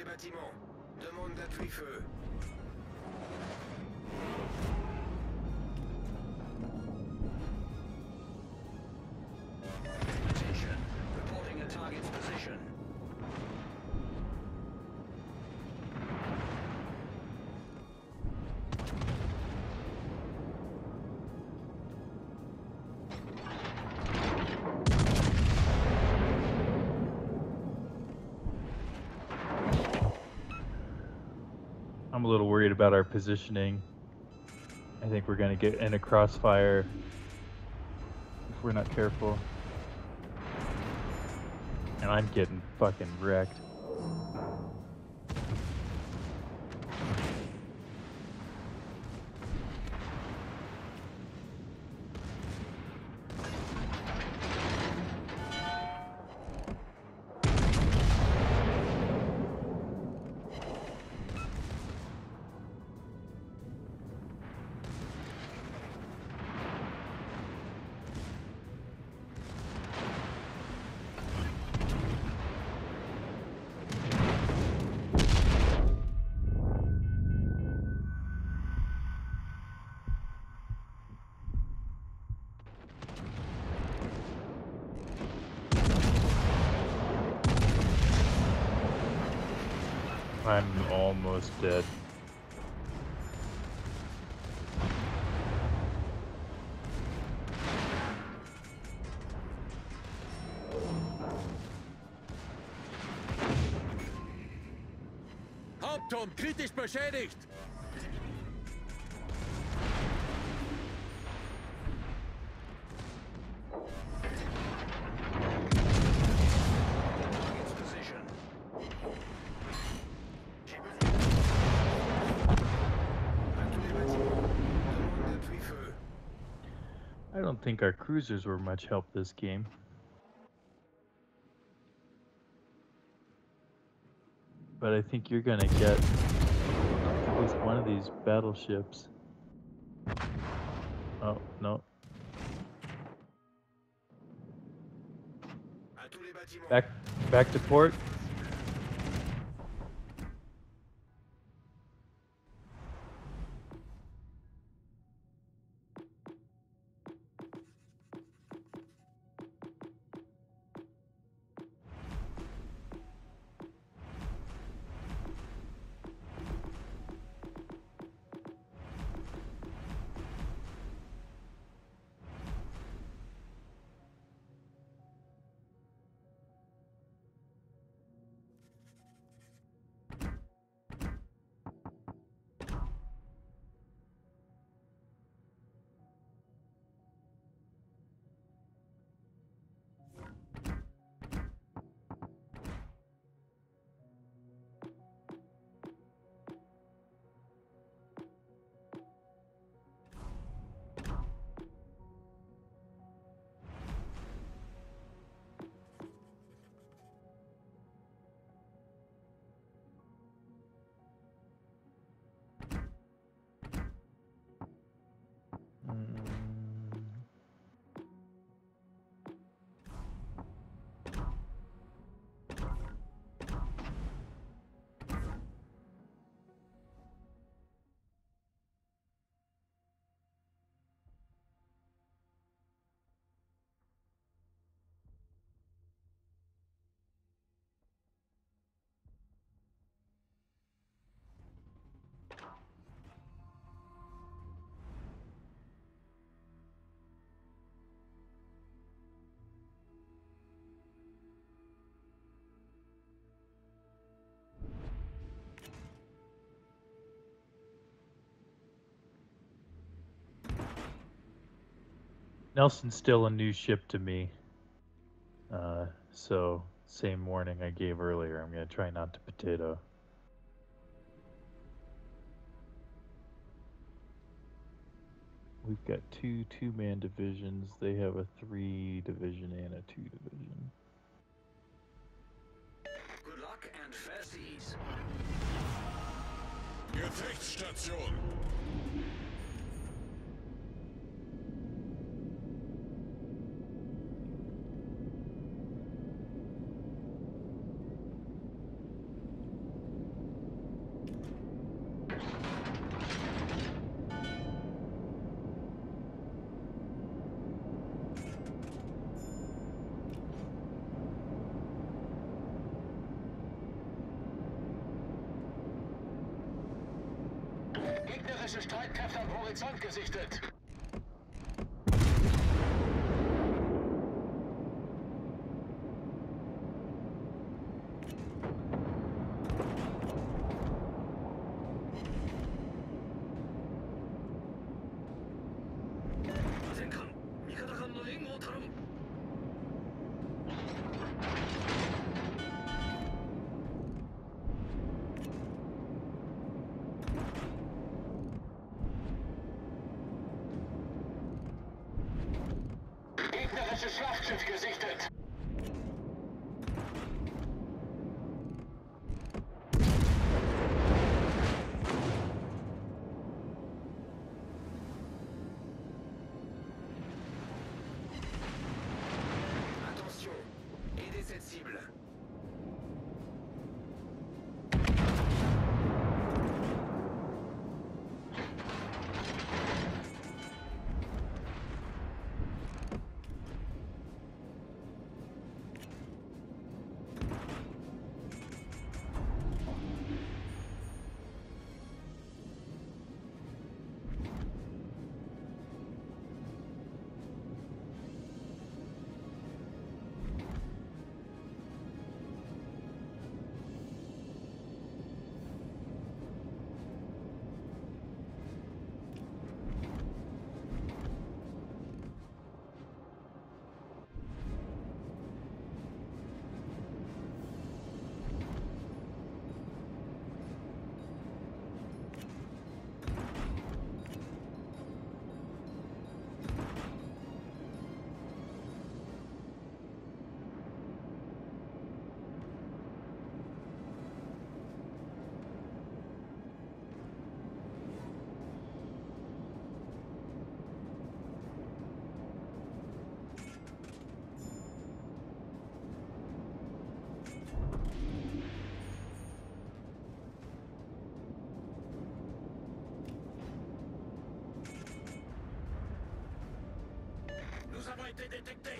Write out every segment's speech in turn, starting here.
bâtiments. Demande d'appui-feu. Attention. Reporting a target's position. I'm a little worried about our positioning. I think we're gonna get in a crossfire if we're not careful. And I'm getting fucking wrecked. I'm almost dead. Hauptturm kritisch beschädigt! Target's position. À tous les bâtiments. Demande d'appui-feu. I don't think our cruisers were much help this game. But I think you're gonna get at least one of these battleships. Oh, no. À tous les bâtiments. Back to port. Nelson's still a new ship to me. So same warning I gave earlier. I'm gonna try not to potato. We've got two two-man divisions. They have a 3-division and a 2-division. Good luck and fair seas. Gefechtsstation! Gegnerische Streitkräfte am Horizont gesichtet. Gegnerisches Schlachtschiff gesichtet. Attention, aidez cette cible. Nous avons été détectés.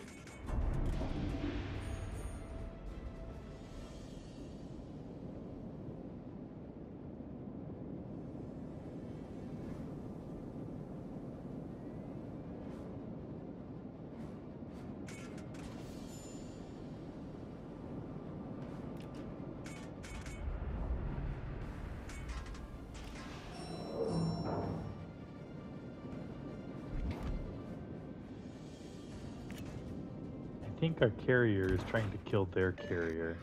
I think our carrier is trying to kill their carrier.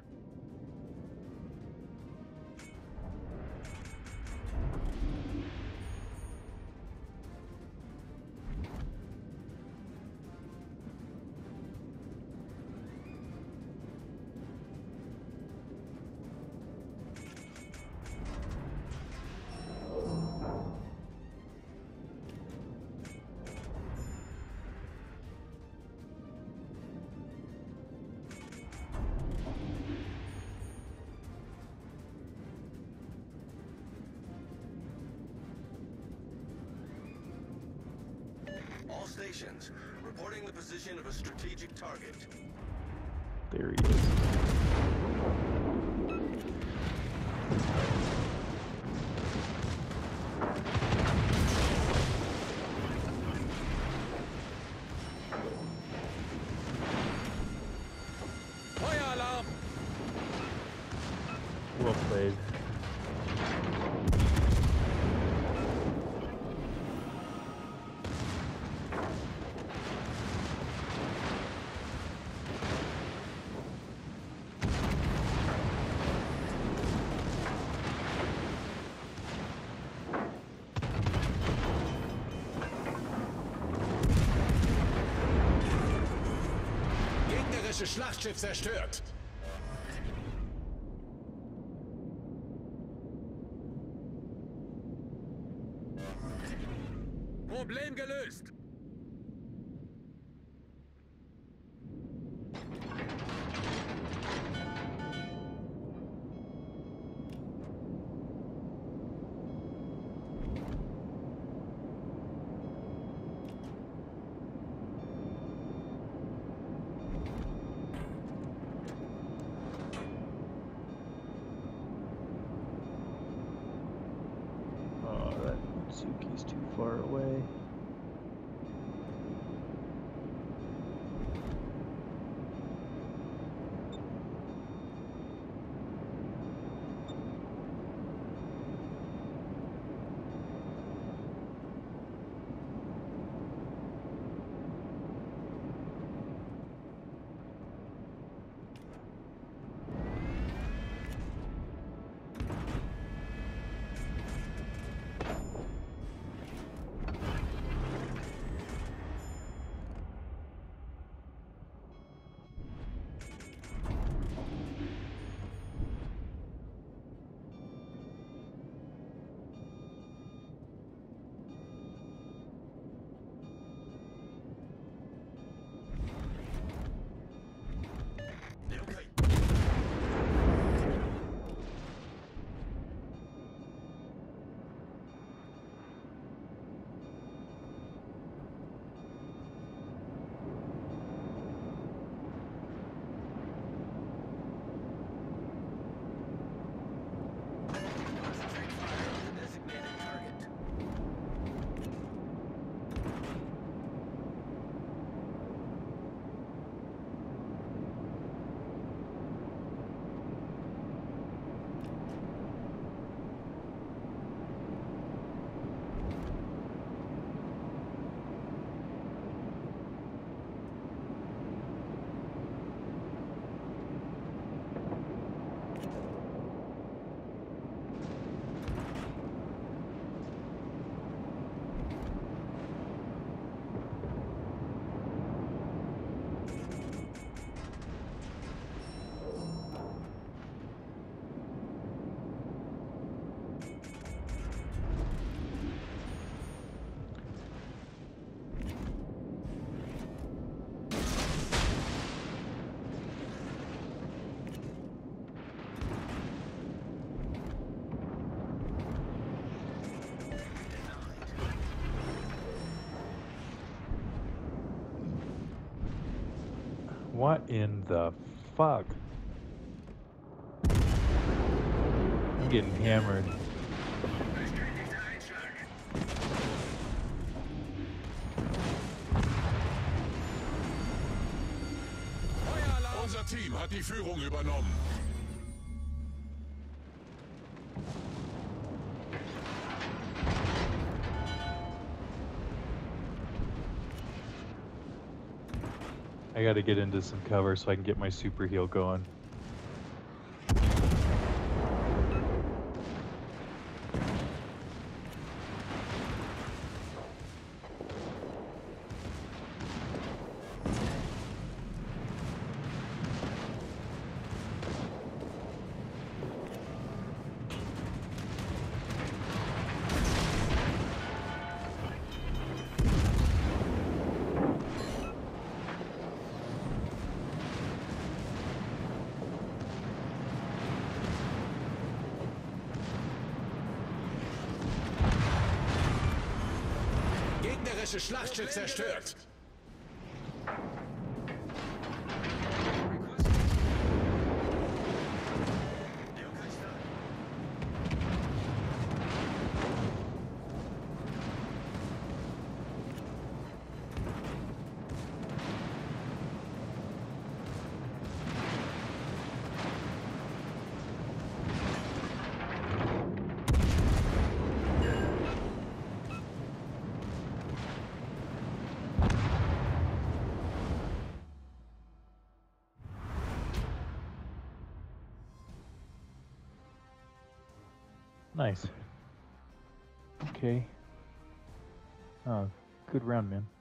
All stations, reporting the position of a strategic target. There he is. Feueralarm! Well played. Gegnerisches Schlachtschiff zerstört. Problem gelöst. Oh, that Suki's too far away. What in the fuck? I'm getting hammered. Feueralarm! Unser Team hat die Führung übernommen. I gotta get into some cover so I can get my super heal going. Gegnerische Schlachtschiff zerstört. Nice. Okay. Oh, good round, man.